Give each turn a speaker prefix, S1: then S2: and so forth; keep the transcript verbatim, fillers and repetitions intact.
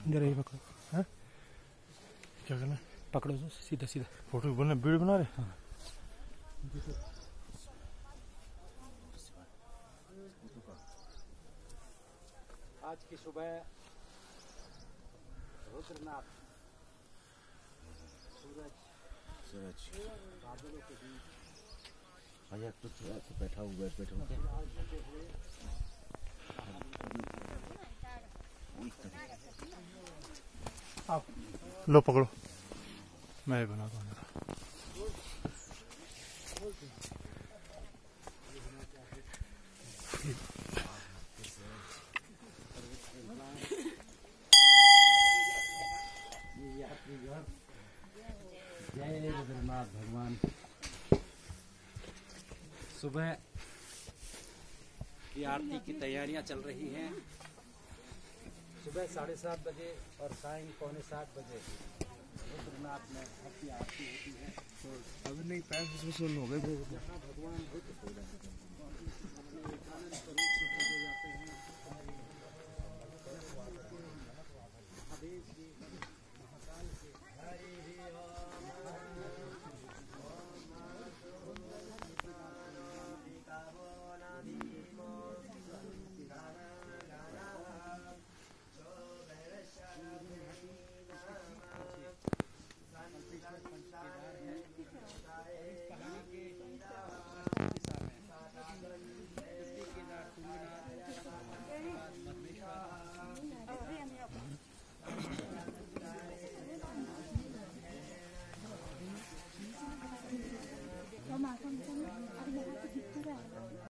S1: जरा ये पकड़ो। हाँ क्या करना? पकड़ो तो सीधा सीधा फोटो बना, वीडियो बना रहे। हाँ
S2: आज की सुबह रुद्रनाथ सूरज सूरज बादलों के बीच भैया कुछ ऐसे बैठा हुआ है, बैठा हुआ
S1: आप लो पकड़ो, मैं बनाता हूँ।
S2: जय रुद्रनाथ भगवान। सुबह की आरती की तैयारियां चल रही हैं। सुबह साढ़े सात बजे और सायं पौने सात बजे रुद्रनाथ में अपनी आरती होती है। तो अभी नहीं पैर सुन हो गए। भगवान बुद्ध